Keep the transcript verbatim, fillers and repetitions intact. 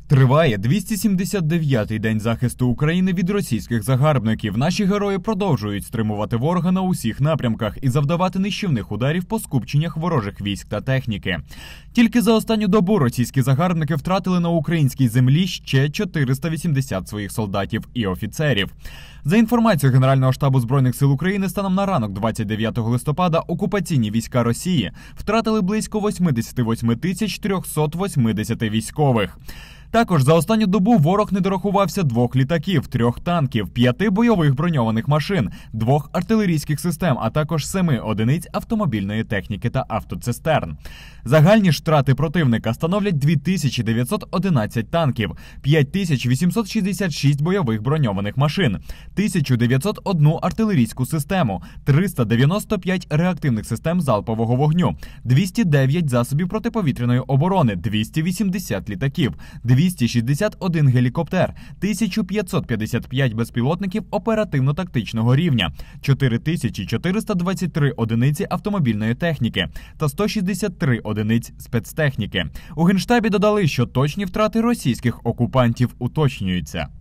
Триває двісті сімдесят дев'ятий день захисту України від російських загарбників. Наші герої продовжують стримувати ворога на усіх напрямках і завдавати нищівних ударів по скупченнях ворожих військ та техніки. Тільки за останню добу російські загарбники втратили на українській землі ще чотириста вісімдесят своїх солдатів і офіцерів. За інформацією Генерального штабу Збройних сил України, станом на ранок двадцять дев'ятого листопада окупаційні війська Росії втратили близько вісімдесят вісім тисяч триста вісімдесят військових. Також за останню добу ворог не дорахувався двох літаків, трьох танків, п'яти бойових броньованих машин, двох артилерійських систем, а також семи одиниць автомобільної техніки та автоцистерн. Загальні ж втрати противника становлять дві тисячі дев'ятсот одинадцять танків, п'ять тисяч вісімсот шістдесят шість бойових броньованих машин, тисячу дев'ятсот одну артилерійську систему, триста дев'яносто п'ять реактивних систем залпового вогню, двісті дев'ять засобів протиповітряної оборони, двісті вісімдесят літаків, двісті шістдесят один гелікоптер, тисяча п'ятсот п'ятдесят п'ять безпілотників оперативно-тактичного рівня, чотири тисячі чотириста двадцять три одиниці автомобільної техніки та сто шістдесят три одиниць спецтехніки. У Генштабі додали, що точні втрати російських окупантів уточнюються.